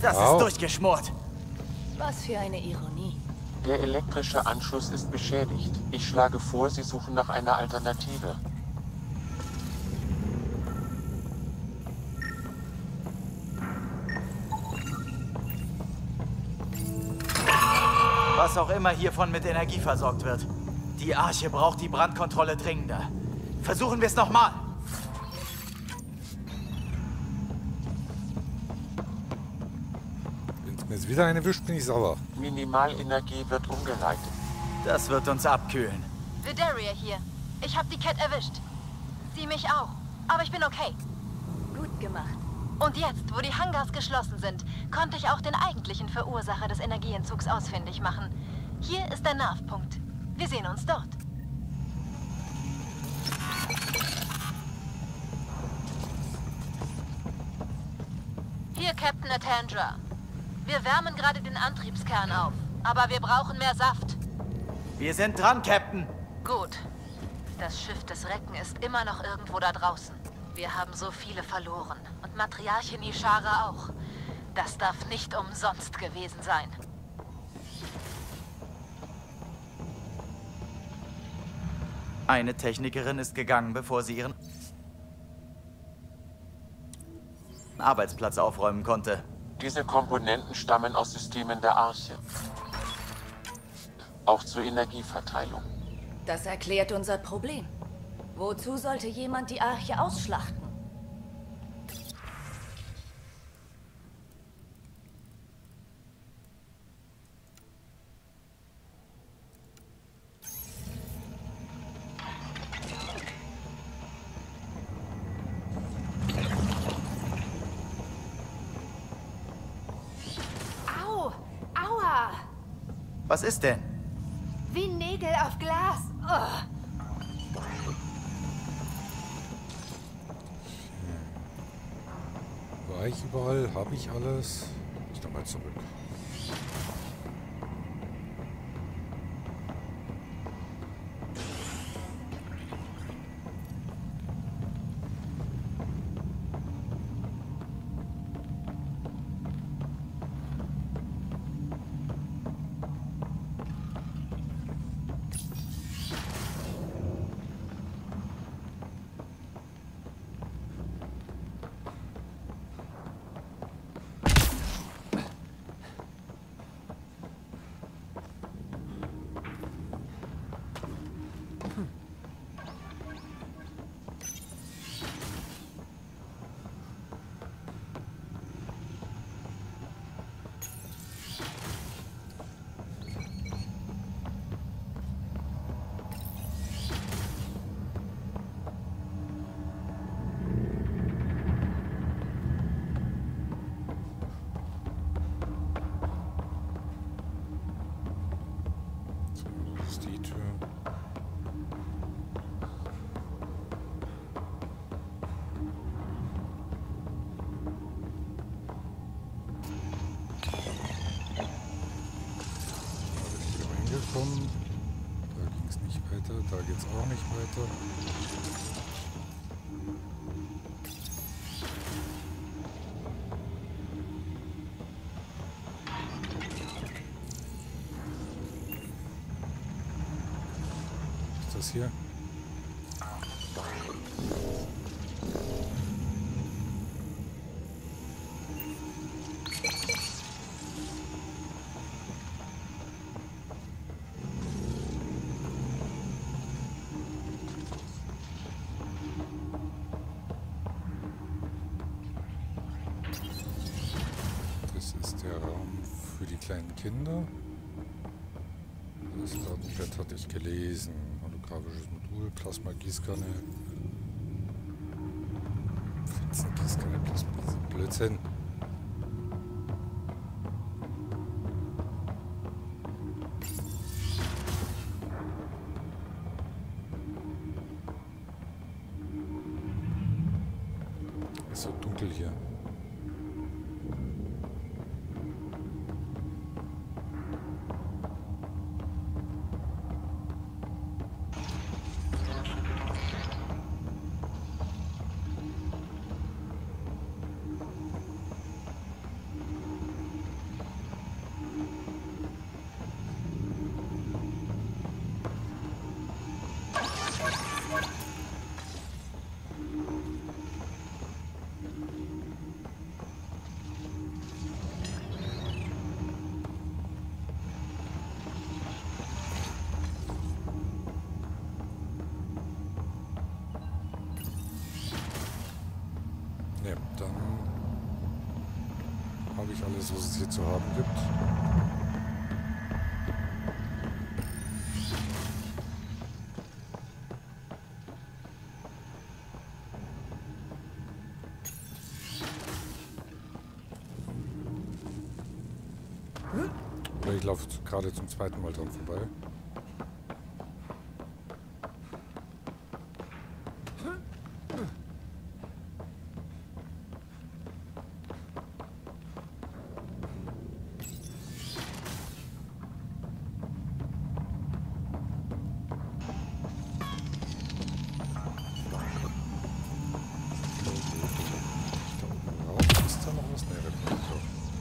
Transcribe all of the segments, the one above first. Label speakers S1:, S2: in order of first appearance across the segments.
S1: Das ist durchgeschmort.
S2: Was für eine Ironie.
S3: Der elektrische Anschluss ist beschädigt. Ich schlage vor, Sie suchen nach einer Alternative.
S1: Was auch immer hiervon mit Energie versorgt wird. Die Arche braucht die Brandkontrolle dringender. Versuchen wir es nochmal.
S4: Wenn es mir jetzt wieder eine wischt, bin ich sauer.
S3: Minimalenergie wird umgeleitet.
S1: Das wird uns abkühlen.
S5: Vidaria hier. Ich habe die Cat erwischt. Sie mich auch. Aber ich bin okay.
S2: Gut gemacht.
S5: Und jetzt, wo die Hangars geschlossen sind, konnte ich auch den eigentlichen Verursacher des Energieentzugs ausfindig machen. Hier ist der Nervpunkt. Wir sehen uns dort. Hier, Captain Atandra. Wir wärmen gerade den Antriebskern auf, aber wir brauchen mehr Saft.
S1: Wir sind dran, Captain.
S5: Gut. Das Schiff des Recken ist immer noch irgendwo da draußen. Wir haben so viele verloren. Und Matriarchin Ishara auch. Das darf nicht umsonst gewesen sein.
S1: Eine Technikerin ist gegangen, bevor sie ihren Arbeitsplatz aufräumen konnte.
S3: Diese Komponenten stammen aus Systemen der Arche. Auch zur Energieverteilung.
S2: Das erklärt unser Problem. Wozu sollte jemand die Arche ausschlachten?
S6: Au! Aua!
S1: Was ist denn?
S6: Wie Nägel auf Glas. Oh.
S4: War ich überall? Habe ich alles? Ich nochmal zurück. Die Tür. Hier reingekommen. Da ging es nicht weiter. Da geht es auch nicht weiter. Das hier. Das ist der Raum für die kleinen Kinder. Das Datenblatt hatte ich gelesen. Holographisches Modul, Plasma-Gießkanne. Gießkanne, Plasma, Blödsinn. Ist so dunkel hier. Habe ich alles, was es hier zu haben gibt. Oder ich laufe gerade zum zweiten Mal dran vorbei. Ist da noch was? Nee, da nicht so.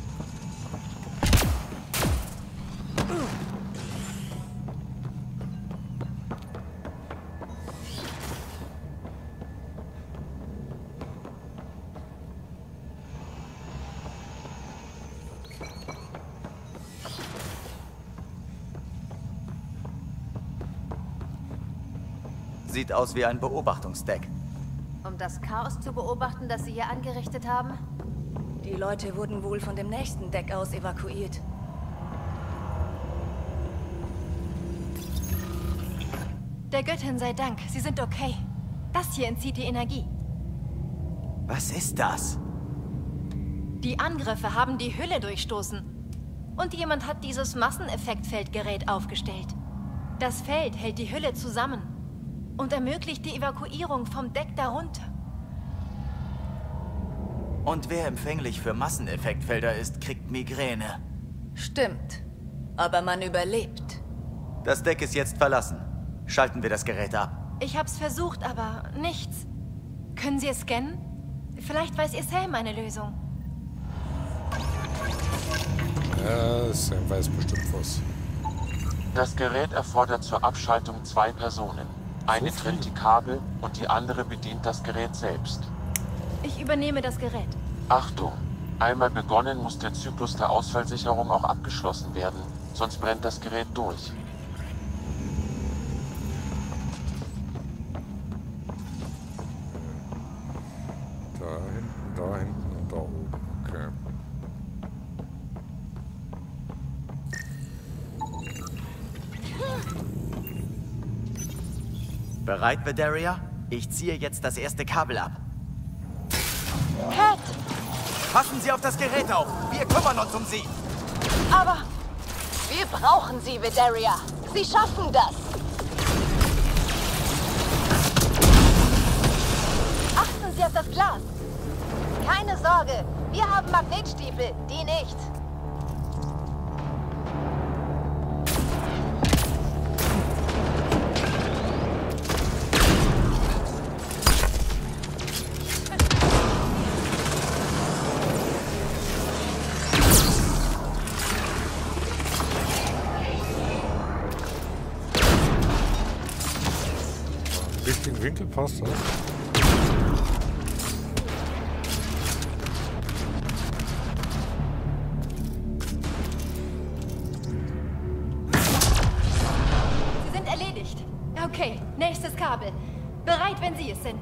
S1: Sieht aus wie ein Beobachtungsdeck.
S6: Um das Chaos zu beobachten, das Sie hier angerichtet haben?
S2: Die Leute wurden wohl von dem nächsten Deck aus evakuiert.
S6: Der Göttin sei Dank, Sie sind okay. Das hier entzieht die Energie.
S1: Was ist das?
S6: Die Angriffe haben die Hülle durchstoßen. Und jemand hat dieses Masseneffektfeldgerät aufgestellt. Das Feld hält die Hülle zusammen und ermöglicht die Evakuierung vom Deck darunter.
S1: Und wer empfänglich für Masseneffektfelder ist, kriegt Migräne.
S2: Stimmt. Aber man überlebt.
S1: Das Deck ist jetzt verlassen. Schalten wir das Gerät ab.
S6: Ich hab's versucht, aber nichts. Können Sie es scannen? Vielleicht weiß Ihr Sam eine Lösung.
S4: Ja, Sam weiß bestimmt was.
S3: Das Gerät erfordert zur Abschaltung 2 Personen. Eine trennt die Kabel und die andere bedient das Gerät selbst.
S6: Ich übernehme das Gerät.
S3: Achtung! Einmal begonnen, muss der Zyklus der Ausfallsicherung auch abgeschlossen werden, sonst brennt das Gerät durch.
S4: Da hinten und da oben. Okay.
S1: Bereit, Vedaria? Ich ziehe jetzt das erste Kabel ab.
S5: Cat!
S1: Passen Sie auf das Gerät auf. Wir kümmern uns um Sie.
S5: Aber wir brauchen Sie, Vedaria. Sie schaffen das. Achten Sie auf das Glas. Keine Sorge, wir haben Magnetstiefel, die nicht.
S4: Im richtigen Winkel passt das.
S6: Sie sind erledigt. Okay, nächstes Kabel. Bereit, wenn Sie es sind.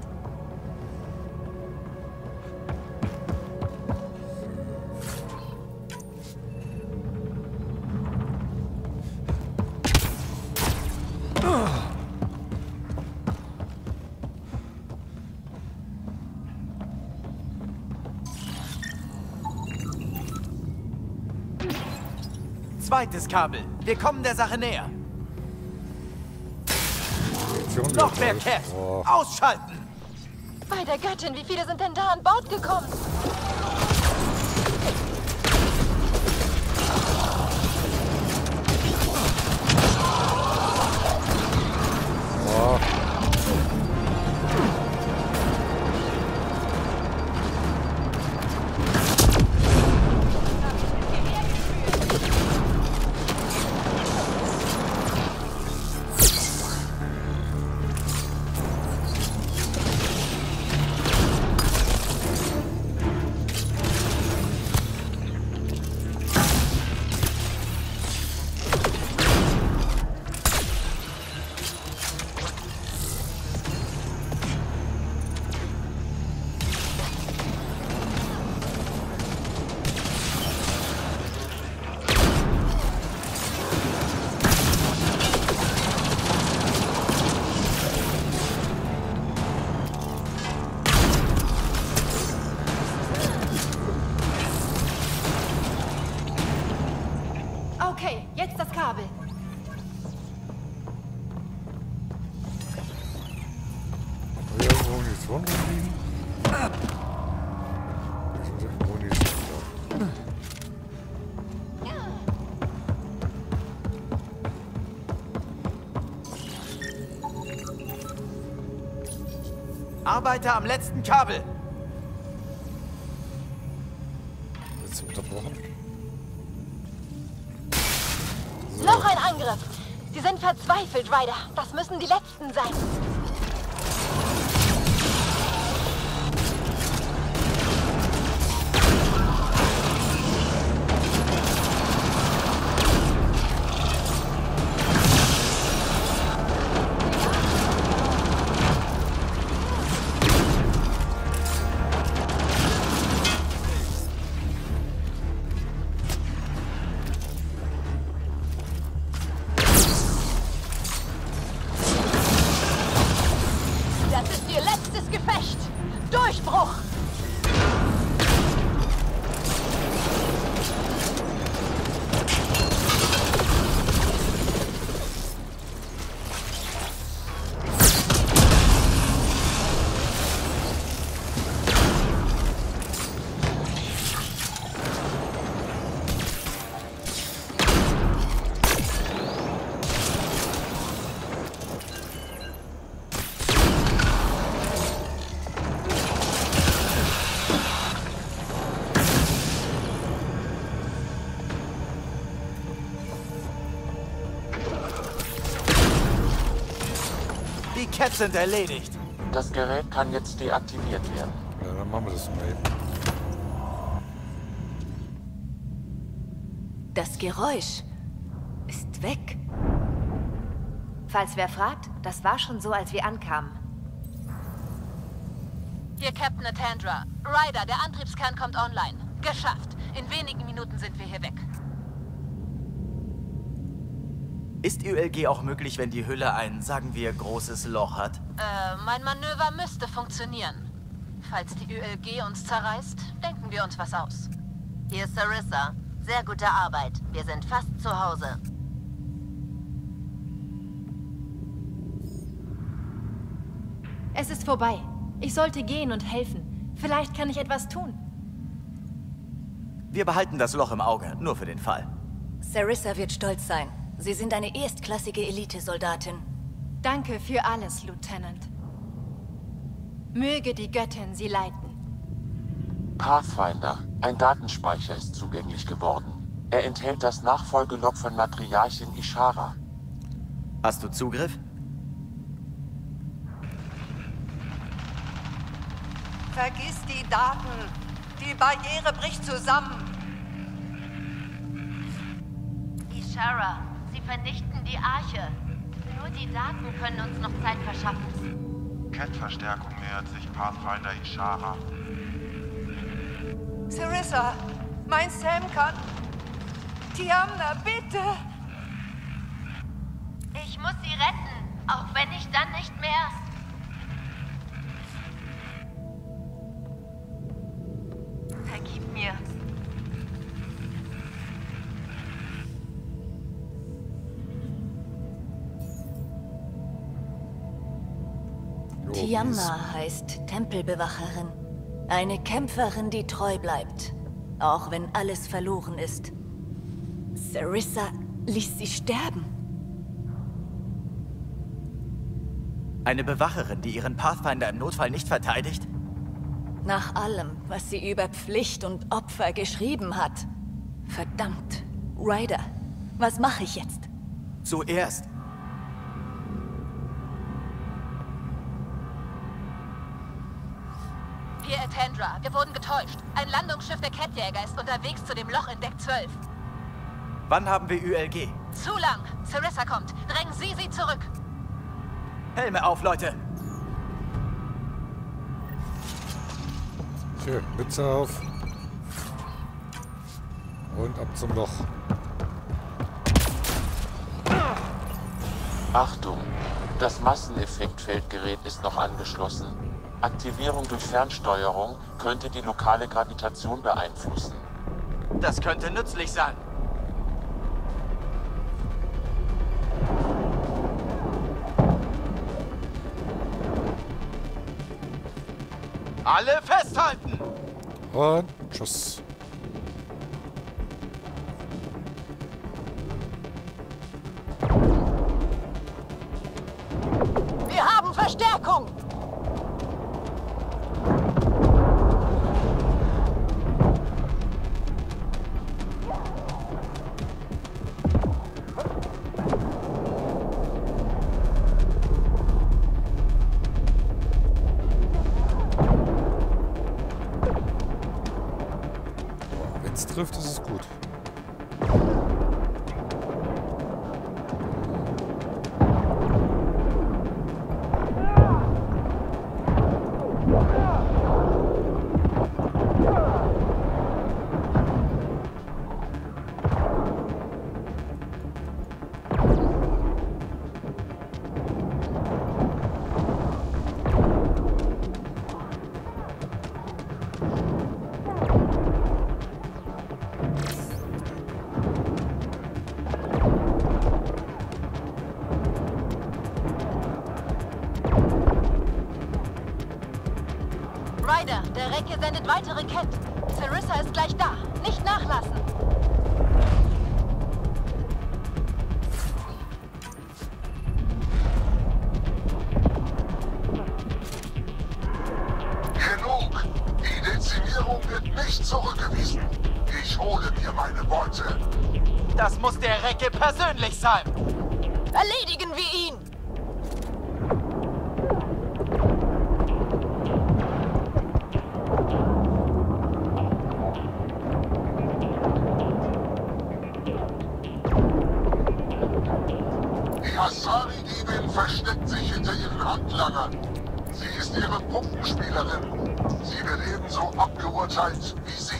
S1: Zweites Kabel. Wir kommen der Sache näher.
S4: Munition
S1: Noch mehr
S4: wird
S1: Cat.
S4: Oh.
S1: Ausschalten.
S5: Bei der Göttin, wie viele sind denn da an Bord gekommen?
S4: Oh.
S6: Okay, jetzt das Kabel.
S4: Irgendwo Munition rumliegen? Ich muss irgendwo Munition da.
S1: Arbeiter am letzten Kabel.
S4: Jetzt unterbrochen.
S6: Noch ein Angriff. Sie sind verzweifelt, Ryder. Das müssen die Letzten sein. Durchbruch!
S1: Die Cats sind erledigt.
S3: Das Gerät kann jetzt deaktiviert werden.
S4: Ja, dann machen wir das mal eben.
S2: Das Geräusch ist weg.
S6: Falls wer fragt, das war schon so, als wir ankamen.
S5: Hier Captain Atandra. Ryder, der Antriebskern kommt online. Geschafft. In wenigen Minuten sind wir hier weg.
S1: Ist ULG auch möglich, wenn die Hülle ein, sagen wir, großes Loch hat?
S5: Mein Manöver müsste funktionieren. Falls die ULG uns zerreißt, denken wir uns was aus.
S7: Hier ist Sarissa. Sehr gute Arbeit. Wir sind fast zu Hause.
S6: Es ist vorbei. Ich sollte gehen und helfen. Vielleicht kann ich etwas tun.
S1: Wir behalten das Loch im Auge, nur für den Fall.
S2: Sarissa wird stolz sein. Sie sind eine erstklassige Elitesoldatin.
S6: Danke für alles, Lieutenant. Möge die Göttin Sie leiten.
S3: Pathfinder. Ein Datenspeicher ist zugänglich geworden. Er enthält das Nachfolgelog von Matriarchin Ishara.
S1: Hast du Zugriff?
S8: Vergiss die Daten. Die Barriere bricht zusammen.
S7: Ishara, Sie vernichten die Arche. Nur die Daten können uns noch Zeit verschaffen.
S9: Cat-Verstärkung nähert sich Pathfinder Ishara.
S8: Sarissa, mein Sam kann... Tiamna, bitte!
S7: Ich muss sie retten, auch wenn ich dann nicht mehr... Vergib mir.
S2: Tiamna heißt Tempelbewacherin. Eine Kämpferin, die treu bleibt. Auch wenn alles verloren ist. Sarissa ließ sie sterben.
S1: Eine Bewacherin, die ihren Pathfinder im Notfall nicht verteidigt?
S2: Nach allem, was sie über Pflicht und Opfer geschrieben hat. Verdammt. Ryder, was mache ich jetzt?
S1: Zuerst.
S5: Hier Atandra, wir wurden getäuscht. Ein Landungsschiff der Catjäger ist unterwegs zu dem Loch in Deck 12.
S1: Wann haben wir ULG?
S5: Zu lang. Sarissa kommt. Drängen Sie sie zurück.
S1: Helme auf, Leute!
S4: Schön, Mütze auf. Und ab zum Loch.
S3: Achtung! Das Masseneffektfeldgerät ist noch angeschlossen. Aktivierung durch Fernsteuerung könnte die lokale Gravitation beeinflussen.
S1: Das könnte nützlich sein. Alle festhalten!
S4: Und tschüss.
S2: Wir haben Verstärkung!
S4: Wenn es trifft, ist es gut.
S5: Ryder, der Recke sendet weitere Kett. Sarissa ist gleich da. Nicht nachlassen.
S9: Genug! Die Dezimierung wird nicht zurückgewiesen. Ich hole mir meine Beute.
S1: Das muss der Recke persönlich sein.
S2: Erledigen wir ihn!
S9: Die Asari-Diebin versteckt sich hinter ihren Handlangern. Sie ist ihre Puppenspielerin. Sie wird ebenso abgeurteilt wie sie.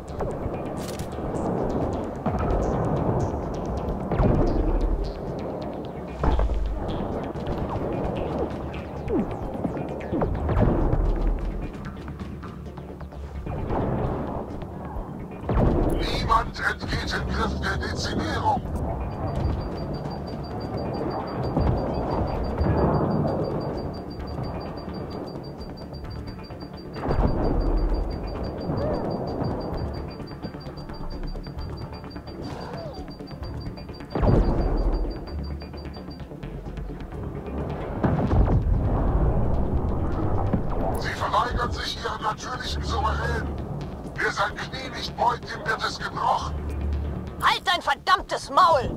S9: Niemand entgeht dem Griff der Dezimierung. Sie verweigern sich ihrem natürlichen Souverän. Wer sein Knie nicht beugt, dem wird es gebrochen.
S2: Halt dein verdammtes Maul!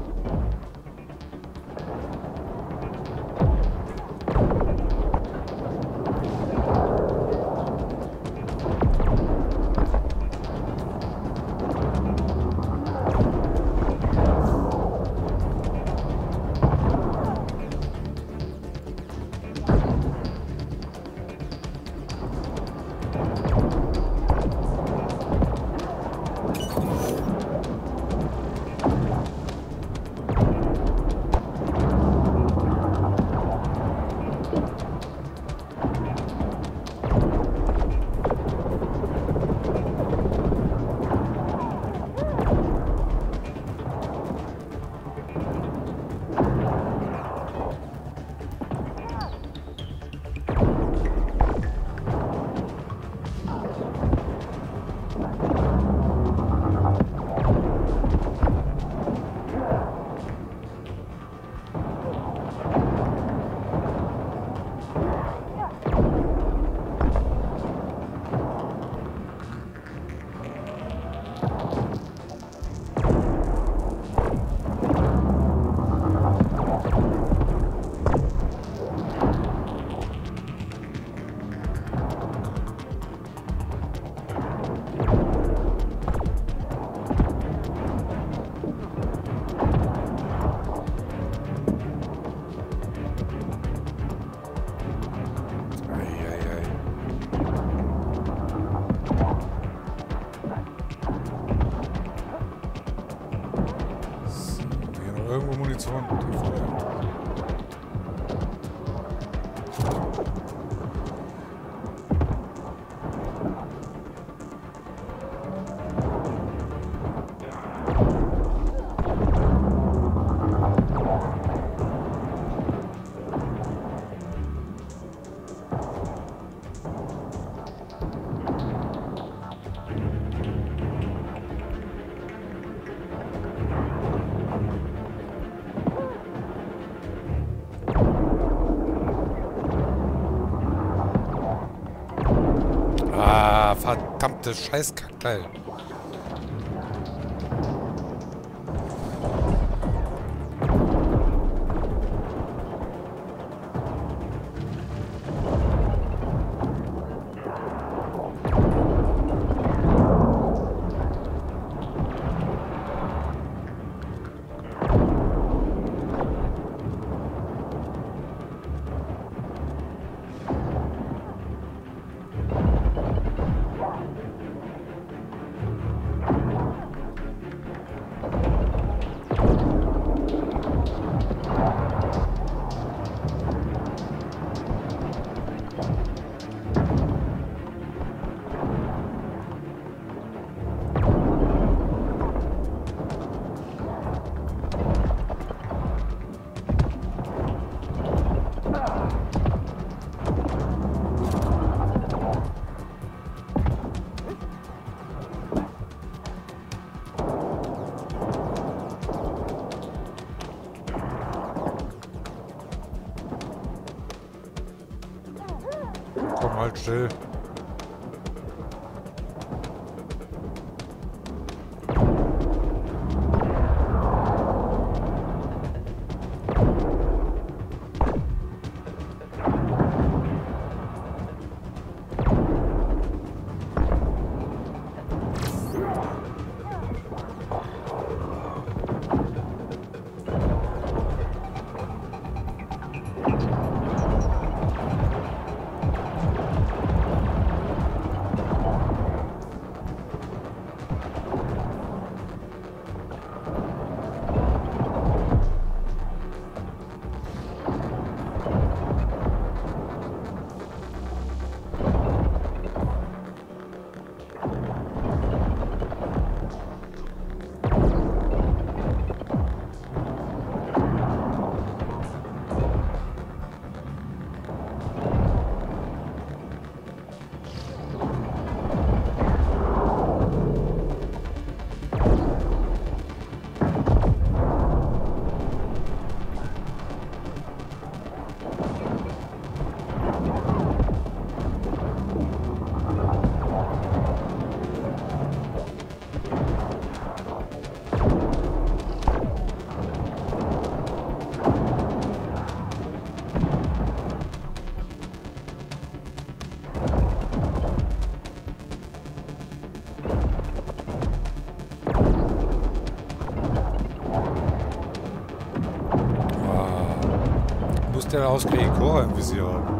S4: Irgendwo Munition. Verdammtes Scheißkackteil. Komm halt still. Der ausgerechnet Cora im Visier haben.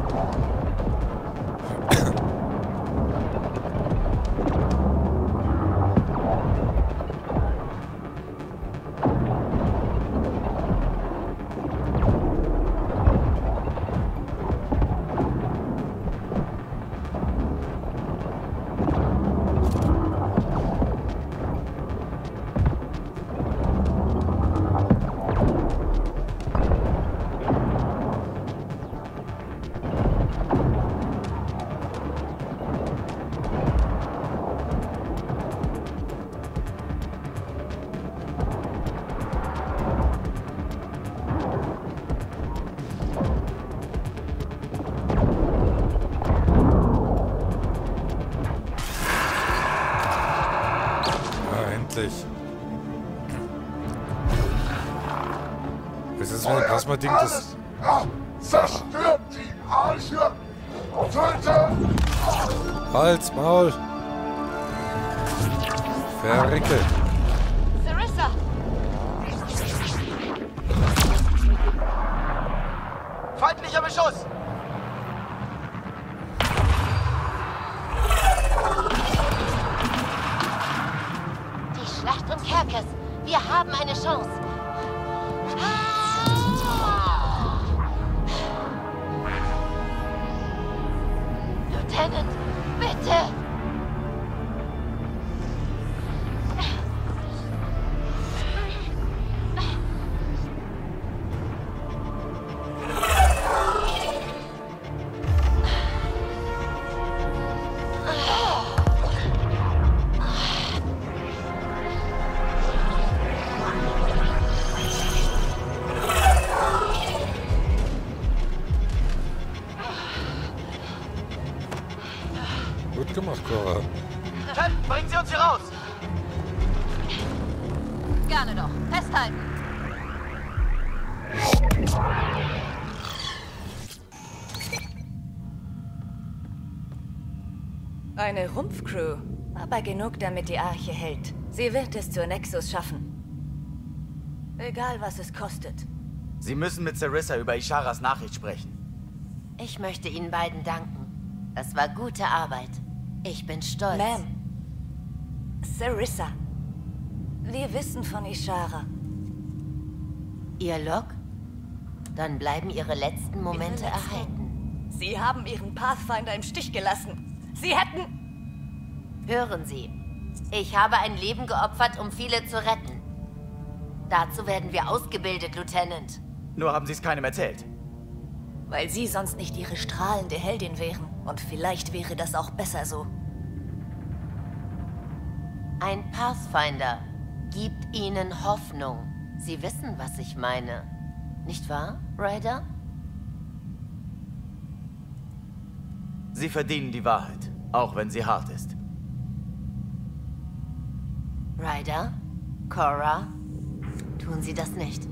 S4: Das ist so ein Plasma-Ding, das...
S9: Zerstört die Arche! Töte!
S4: Hals, Maul! Verrecke!
S7: Sarissa!
S1: Feindlicher Beschuss!
S7: Die Schlacht um Kerkes. Wir haben eine Chance. Lieutenant, bitte!
S5: Laterne doch. Festhalten.
S2: Eine Rumpfcrew. Aber genug, damit die Arche hält. Sie wird es zur Nexus schaffen. Egal, was es kostet.
S1: Sie müssen mit Sarissa über Isharas Nachricht sprechen.
S7: Ich möchte Ihnen beiden danken. Das war gute Arbeit. Ich bin stolz.
S2: Ma'am. Sarissa. Wir wissen von Ishara.
S7: Ihr Log? Dann bleiben Ihre letzten Momente erhalten.
S2: Sie haben Ihren Pathfinder im Stich gelassen. Sie hätten...
S7: Hören Sie. Ich habe ein Leben geopfert, um viele zu retten. Dazu werden wir ausgebildet, Lieutenant.
S1: Nur haben Sie es keinem erzählt.
S2: Weil Sie sonst nicht Ihre strahlende Heldin wären. Und vielleicht wäre das auch besser so.
S7: Ein Pathfinder gibt Ihnen Hoffnung. Sie wissen, was ich meine. Nicht wahr, Ryder?
S1: Sie verdienen die Wahrheit, auch wenn sie hart ist.
S7: Ryder? Cora? Tun Sie das nicht.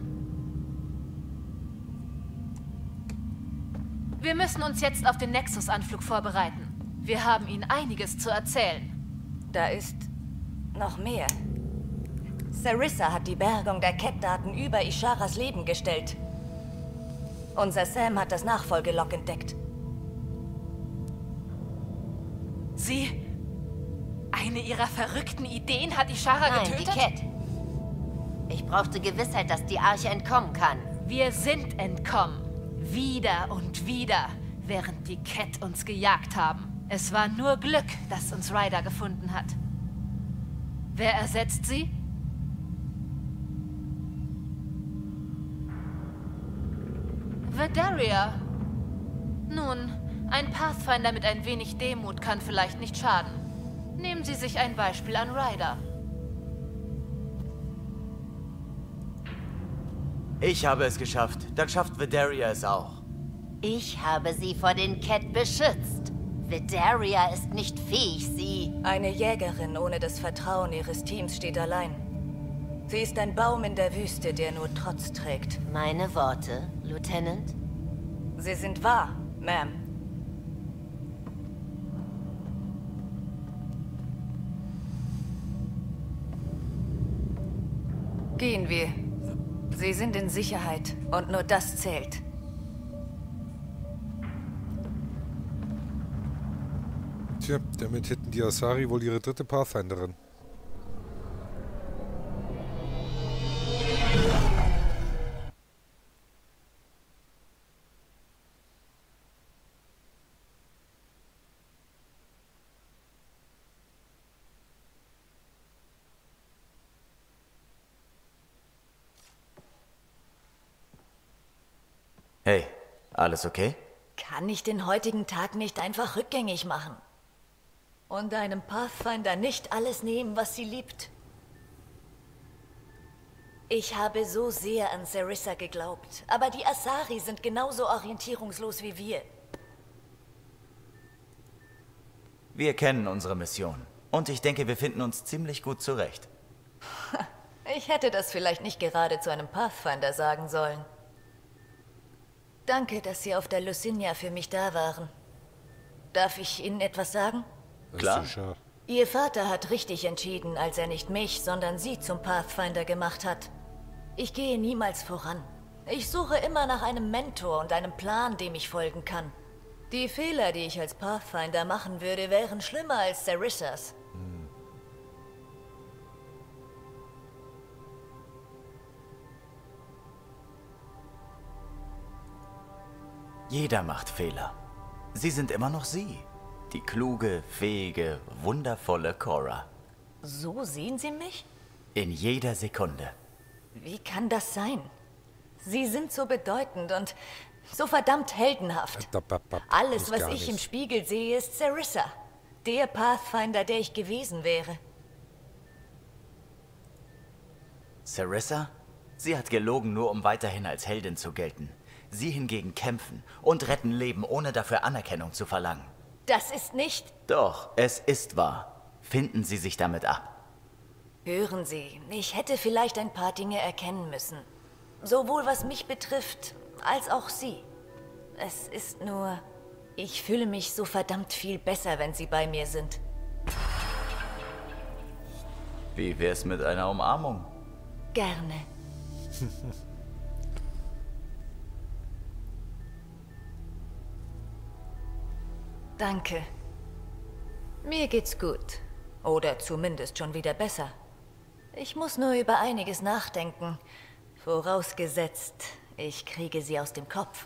S5: Wir müssen uns jetzt auf den Nexus-Anflug vorbereiten. Wir haben Ihnen einiges zu erzählen.
S2: Da ist noch mehr. Sarissa hat die Bergung der Cat-Daten über Isharas Leben gestellt. Unser Sam hat das Nachfolgelog entdeckt.
S5: Sie? Eine ihrer verrückten Ideen hat Ishara
S7: Nein,
S5: getötet?
S7: die Cat. Ich brauchte Gewissheit, dass die Arche entkommen kann.
S5: Wir sind entkommen. Wieder und wieder, während die Cat uns gejagt haben. Es war nur Glück, dass uns Ryder gefunden hat. Wer ersetzt sie? Vidaria. Nun, ein Pathfinder mit ein wenig Demut kann vielleicht nicht schaden. Nehmen Sie sich ein Beispiel an Ryder.
S1: Ich habe es geschafft, dann schafft Vidaria es auch.
S7: Ich habe sie vor den Cat beschützt. Vidaria ist nicht fähig, sie...
S2: Eine Jägerin ohne das Vertrauen ihres Teams steht allein. Sie ist ein Baum in der Wüste, der nur Trotz trägt.
S7: Meine Worte, Lieutenant?
S2: Sie sind wahr, Ma'am. Gehen wir. Sie sind in Sicherheit und nur das zählt.
S4: Tja, damit hätten die Asari wohl ihre dritte Pathfinderin.
S1: Hey, alles okay?
S2: Kann ich den heutigen Tag nicht einfach rückgängig machen? Und einem Pathfinder nicht alles nehmen, was sie liebt? Ich habe so sehr an Sarissa geglaubt, aber die Asari sind genauso orientierungslos wie wir.
S1: Wir kennen unsere Mission. Und ich denke, wir finden uns ziemlich gut zurecht.
S2: Ich hätte das vielleicht nicht gerade zu einem Pathfinder sagen sollen. Danke, dass Sie auf der Lucinia für mich da waren. Darf ich Ihnen etwas sagen?
S1: Klar.
S4: Sicher.
S2: Ihr Vater hat richtig entschieden, als er nicht mich, sondern Sie zum Pathfinder gemacht hat. Ich gehe niemals voran. Ich suche immer nach einem Mentor und einem Plan, dem ich folgen kann. Die Fehler, die ich als Pathfinder machen würde, wären schlimmer als Sarissas.
S1: Jeder macht Fehler. Sie sind immer noch Sie. Die kluge, fähige, wundervolle Cora.
S2: So sehen Sie mich?
S1: In jeder Sekunde.
S2: Wie kann das sein? Sie sind so bedeutend und so verdammt heldenhaft. Alles, was ich im Spiegel sehe, ist Sarissa. Der Pathfinder, der ich gewesen wäre.
S1: Sarissa? Sie hat gelogen, nur um weiterhin als Heldin zu gelten. Sie hingegen kämpfen und retten Leben, ohne dafür Anerkennung zu verlangen.
S2: Das ist nicht...
S1: Doch, es ist wahr. Finden Sie sich damit ab.
S2: Hören Sie, ich hätte vielleicht ein paar Dinge erkennen müssen. Sowohl was mich betrifft, als auch Sie. Es ist nur... Ich fühle mich so verdammt viel besser, wenn Sie bei mir sind.
S1: Wie wär's mit einer Umarmung?
S2: Gerne. Danke. Mir geht's gut. Oder zumindest schon wieder besser. Ich muss nur über einiges nachdenken. Vorausgesetzt, ich kriege sie aus dem Kopf.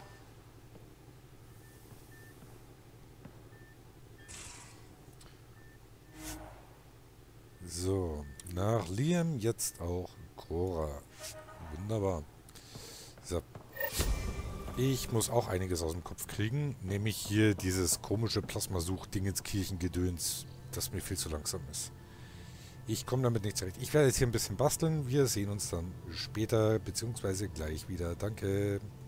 S4: So, nach Liam jetzt auch Cora. Wunderbar. So. Ich muss auch einiges aus dem Kopf kriegen, nämlich hier dieses komische Plasmasuch-Dingenskirchen-Gedöns, das mir viel zu langsam ist. Ich komme damit nicht zurecht. Ich werde jetzt hier ein bisschen basteln. Wir sehen uns dann später, beziehungsweise gleich wieder. Danke.